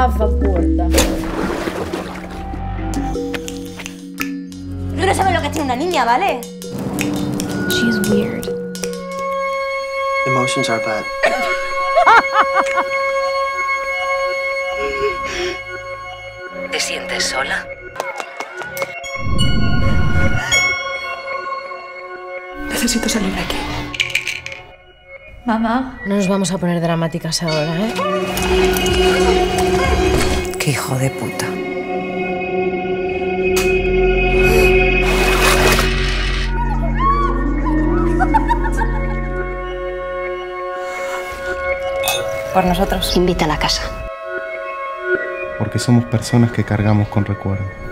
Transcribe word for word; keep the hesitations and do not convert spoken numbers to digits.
Trava a porta. Tú no sabes lo que tiene una niña, ¿vale? She's weird. Emotions are bad. ¿Te sientes sola? Necesito salir de aquí. Mamá. No nos vamos a poner dramáticas ahora, ¿eh? ¡Qué hijo de puta! Por nosotros. Invita a la casa. Porque somos personas que cargamos con recuerdos.